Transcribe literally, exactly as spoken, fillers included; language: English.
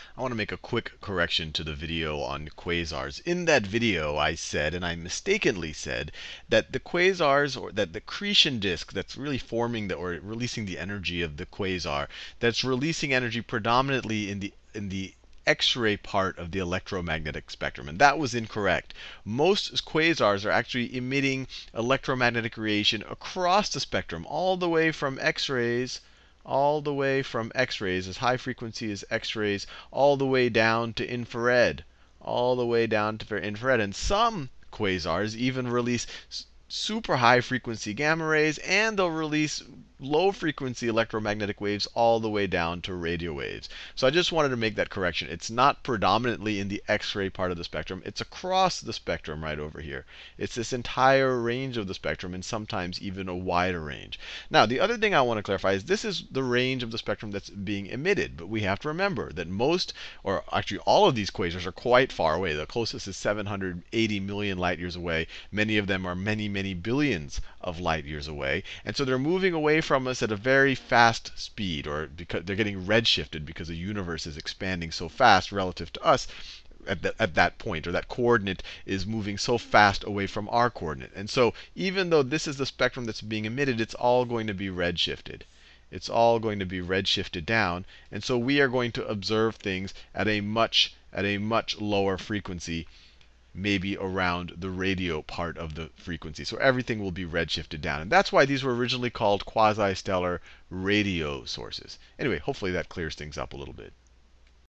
I want to make a quick correction to the video on quasars. In that video, I said, and I mistakenly said, that the quasars, or that the accretion disk that's really forming the, or releasing the energy of the quasar, that's releasing energy predominantly in the in the X-ray part of the electromagnetic spectrum. And that was incorrect. Most quasars are actually emitting electromagnetic radiation across the spectrum, all the way from X-rays all the way from X-rays, as high frequency as X-rays, all the way down to infrared, all the way down to infrared. And some quasars even release super high frequency gamma rays, and they'll release low frequency electromagnetic waves all the way down to radio waves. So I just wanted to make that correction. It's not predominantly in the X-ray part of the spectrum. It's across the spectrum right over here. It's this entire range of the spectrum, and sometimes even a wider range. Now, the other thing I want to clarify is this is the range of the spectrum that's being emitted. But we have to remember that most, or actually all of these quasars are quite far away. The closest is seven hundred eighty million light years away. Many of them are many, many billions of light years away. And so they're moving away from us at a very fast speed, or because they're getting redshifted because the universe is expanding so fast relative to us at, the, at that point, or that coordinate is moving so fast away from our coordinate. And so even though this is the spectrum that's being emitted, it's all going to be redshifted. It's all going to be redshifted down. And so we are going to observe things at a much, at a much lower frequency, maybe around the radio part of the frequency. So everything will be redshifted down. And that's why these were originally called quasi-stellar radio sources. Anyway, hopefully that clears things up a little bit.